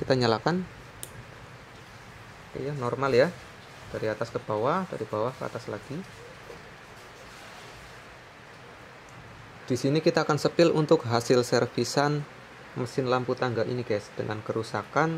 kita nyalakan. Oke ya, normal ya, dari atas ke bawah, dari bawah ke atas lagi. Di sini kita akan sepil untuk hasil servisan mesin lampu tangga ini guys, dengan kerusakan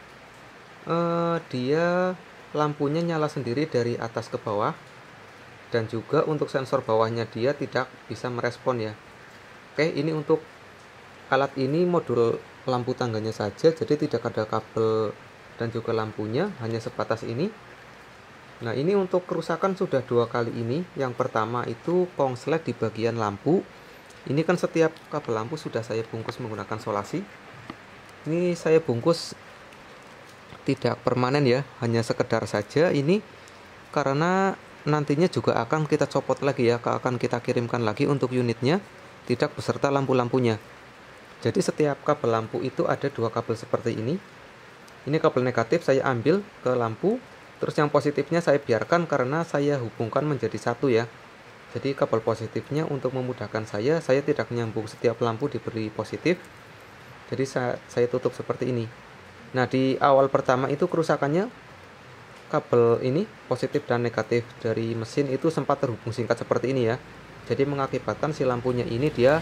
dia lampunya nyala sendiri dari atas ke bawah, dan juga untuk sensor bawahnya dia tidak bisa merespon ya. Oke, ini untuk alat ini modul lampu tangganya saja, jadi tidak ada kabel dan juga lampunya, hanya sebatas ini. Nah, ini untuk kerusakan sudah 2 kali ini. Yang pertama itu kongslet di bagian lampu. Ini kan setiap kabel lampu sudah saya bungkus menggunakan solasi. Ini saya bungkus tidak permanen ya, hanya sekedar saja ini, karena nantinya juga akan kita copot lagi ya, akan kita kirimkan lagi untuk unitnya, tidak beserta lampu-lampunya. Jadi setiap kabel lampu itu ada 2 kabel seperti ini. Ini kabel negatif saya ambil ke lampu, terus yang positifnya saya biarkan karena saya hubungkan menjadi satu ya. Jadi kabel positifnya untuk memudahkan saya tidak menyambung setiap lampu diberi positif. Jadi saya tutup seperti ini. Nah, di awal pertama itu kerusakannya kabel ini positif dan negatif dari mesin itu sempat terhubung singkat seperti ini ya. Jadi mengakibatkan si lampunya ini dia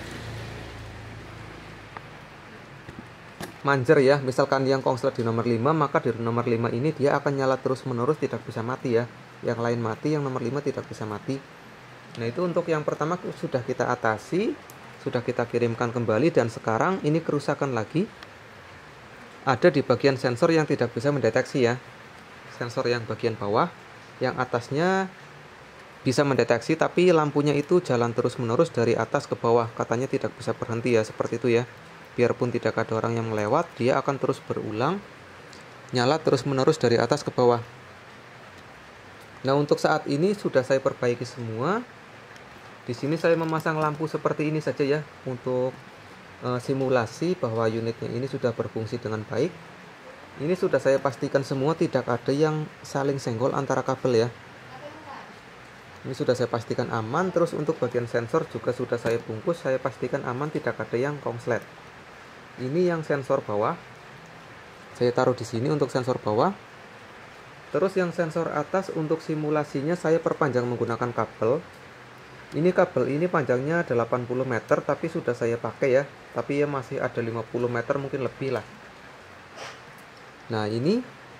manjer ya. Misalkan yang kongslet di nomor 5, maka di nomor 5 ini dia akan nyala terus menerus, tidak bisa mati ya. Yang lain mati, yang nomor 5 tidak bisa mati. Nah, itu untuk yang pertama sudah kita atasi, sudah kita kirimkan kembali, dan sekarang ini kerusakan lagi ada di bagian sensor yang tidak bisa mendeteksi ya. Sensor yang bagian bawah, yang atasnya bisa mendeteksi, tapi lampunya itu jalan terus menerus dari atas ke bawah, katanya tidak bisa berhenti ya, seperti itu ya. Biarpun tidak ada orang yang melewat, dia akan terus berulang nyala terus menerus dari atas ke bawah. Nah, untuk saat ini sudah saya perbaiki semua. Di sini saya memasang lampu seperti ini saja ya, untuk simulasi bahwa unitnya ini sudah berfungsi dengan baik. Ini sudah saya pastikan semua, tidak ada yang saling senggol antara kabel ya. Ini sudah saya pastikan aman. Terus untuk bagian sensor juga sudah saya bungkus, saya pastikan aman, tidak ada yang kongslet. Ini yang sensor bawah, saya taruh di sini untuk sensor bawah. Terus yang sensor atas untuk simulasinya saya perpanjang menggunakan kabel. Ini kabel ini panjangnya 80 meter, tapi sudah saya pakai ya. Tapi ya masih ada 50 meter mungkin lebih lah. Nah, ini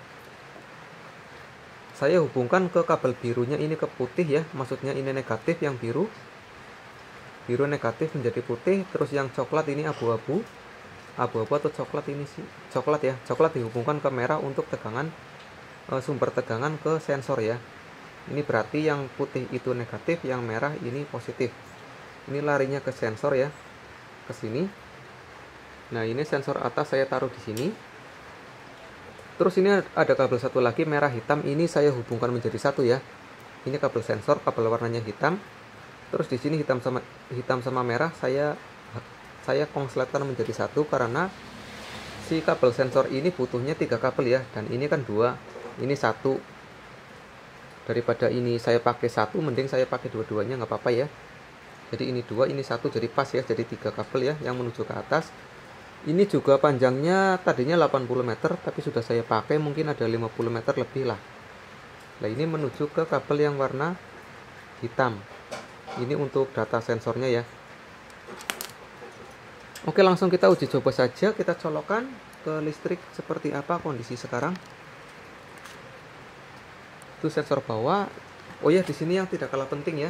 saya hubungkan ke kabel birunya ini ke putih ya. Maksudnya ini negatif, yang biru negatif menjadi putih. Terus yang coklat ini abu-abu atau coklat, ini sih coklat ya. Coklat dihubungkan ke merah untuk tegangan, sumber tegangan ke sensor ya. Ini berarti yang putih itu negatif, yang merah ini positif. Ini larinya ke sensor ya, ke sini. Nah, ini sensor atas saya taruh di sini. Terus ini ada kabel satu lagi merah hitam, ini saya hubungkan menjadi satu ya. Ini kabel sensor, kabel warnanya hitam. Terus di sini hitam sama merah saya kongsletkan menjadi satu, karena si kabel sensor ini butuhnya 3 kabel ya, dan ini kan 2, ini 1. Daripada ini saya pakai 1, mending saya pakai dua-duanya, nggak apa-apa ya. Jadi ini 2, ini 1, jadi pas ya, jadi 3 kabel ya yang menuju ke atas. Ini juga panjangnya tadinya 80 meter, tapi sudah saya pakai mungkin ada 50 meter lebih lah. Nah, ini menuju ke kabel yang warna hitam. Ini untuk data sensornya ya. Oke, langsung kita uji coba saja, kita colokkan ke listrik seperti apa kondisi sekarang. Itu sensor bawah. Oh ya, di sini yang tidak kalah penting ya.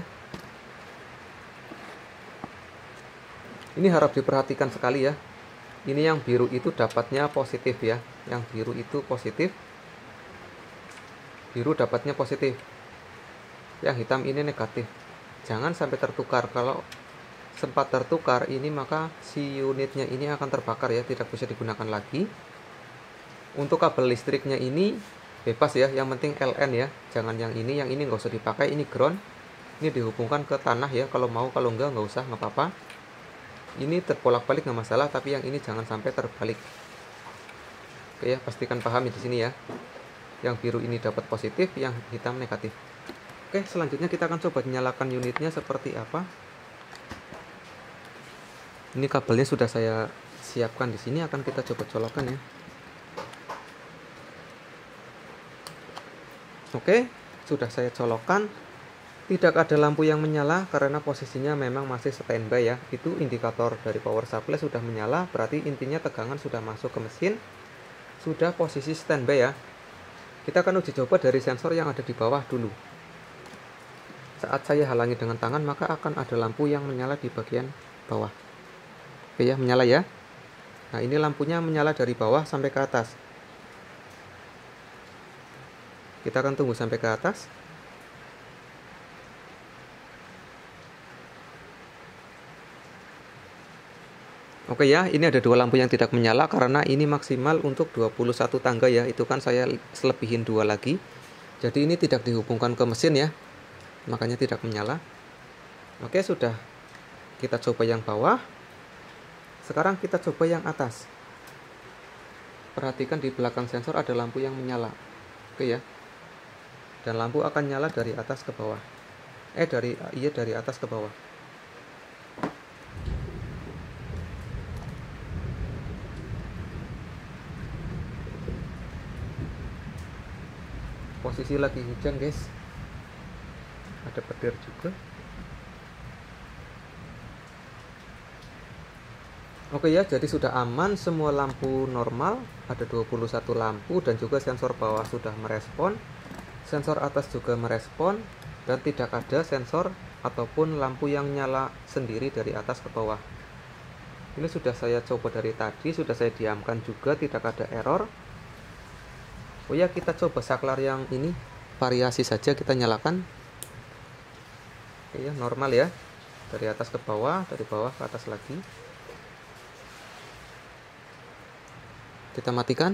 Ini harap diperhatikan sekali ya. Ini yang biru itu dapatnya positif ya. Yang biru itu positif. Biru dapatnya positif. Yang hitam ini negatif. Jangan sampai tertukar. Kalau sempat tertukar ini, maka si unitnya ini akan terbakar ya, tidak bisa digunakan lagi. Untuk kabel listriknya ini bebas ya, yang penting LN ya, jangan yang ini nggak usah dipakai. Ini ground, ini dihubungkan ke tanah ya, kalau mau, kalau nggak usah, nggak apa-apa. Ini terbolak-balik nggak masalah, tapi yang ini jangan sampai terbalik. Oke ya, pastikan paham di sini ya. Yang biru ini dapat positif, yang hitam negatif. Oke, selanjutnya kita akan coba nyalakan unitnya seperti apa. Ini kabelnya sudah saya siapkan di sini, akan kita coba colokkan ya. Oke, sudah saya colokkan. Tidak ada lampu yang menyala karena posisinya memang masih standby ya. Itu indikator dari power supply sudah menyala, berarti intinya tegangan sudah masuk ke mesin, sudah posisi standby ya. Kita akan uji coba dari sensor yang ada di bawah dulu. Saat saya halangi dengan tangan, maka akan ada lampu yang menyala di bagian bawah. Oke ya, menyala ya. Nah, ini lampunya menyala dari bawah sampai ke atas. Kita akan tunggu sampai ke atas. Oke ya, ini ada dua lampu yang tidak menyala karena ini maksimal untuk 21 tangga ya. Itu kan saya selebihin dua lagi. Jadi ini tidak dihubungkan ke mesin ya. Makanya tidak menyala. Oke, sudah. Kita coba yang bawah. Sekarang kita coba yang atas. Perhatikan di belakang sensor ada lampu yang menyala. Oke ya. Dan lampu akan nyala dari atas ke bawah. Dari atas ke bawah. Posisi lagi hujan guys, ada petir juga. Oke ya, jadi sudah aman, semua lampu normal, ada 21 lampu dan juga sensor bawah sudah merespon, sensor atas juga merespon, dan tidak ada sensor ataupun lampu yang nyala sendiri dari atas ke bawah. Ini sudah saya coba dari tadi, sudah saya diamkan juga, tidak ada error. Oh ya, kita coba saklar yang ini variasi saja, kita nyalakan. Oke ya, normal ya, dari atas ke bawah, dari bawah ke atas lagi. Kita matikan.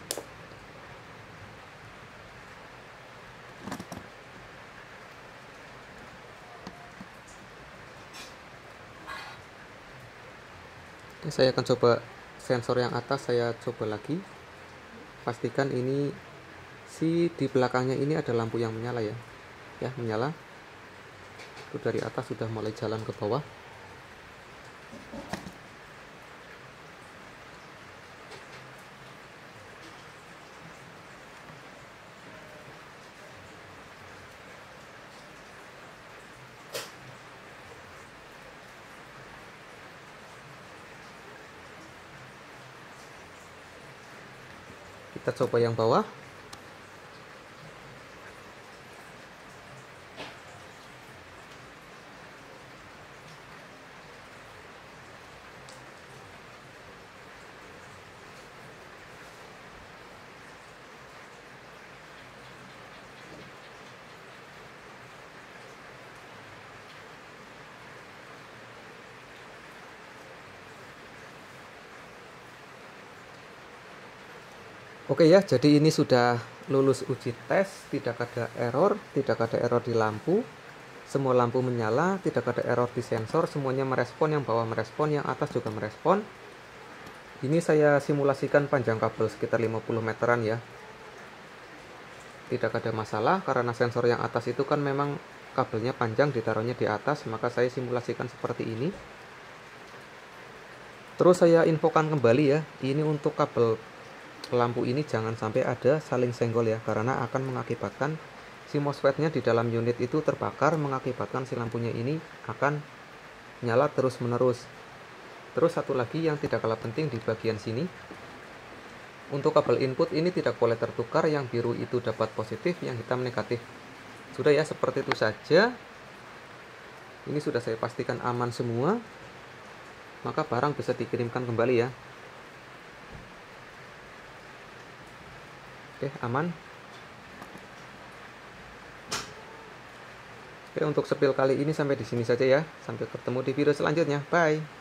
Oke, saya akan coba sensor yang atas, saya coba lagi. Pastikan ini di belakangnya ini ada lampu yang menyala ya. Ya, menyala. Itu dari atas sudah mulai jalan ke bawah. Kita coba yang bawah. Oke ya, jadi ini sudah lulus uji tes, tidak ada error di lampu, semua lampu menyala, tidak ada error di sensor, semuanya merespon, yang bawah merespon, yang atas juga merespon. Ini saya simulasikan panjang kabel sekitar 50 meteran ya. Tidak ada masalah karena sensor yang atas itu kan memang kabelnya panjang, ditaruhnya di atas, maka saya simulasikan seperti ini. Terus saya infokan kembali ya, ini untuk kabel lampu ini jangan sampai ada saling senggol ya, karena akan mengakibatkan si MOSFET-nya di dalam unit itu terbakar, mengakibatkan si lampunya ini akan nyala terus menerus. Terus satu lagi yang tidak kalah penting di bagian sini, untuk kabel input ini tidak boleh tertukar, yang biru itu dapat positif, yang hitam negatif. Sudah ya, seperti itu saja. Ini sudah saya pastikan aman semua, maka barang bisa dikirimkan kembali ya. Oke, aman. Oke, untuk spill kali ini sampai di sini saja ya. Sampai ketemu di video selanjutnya. Bye.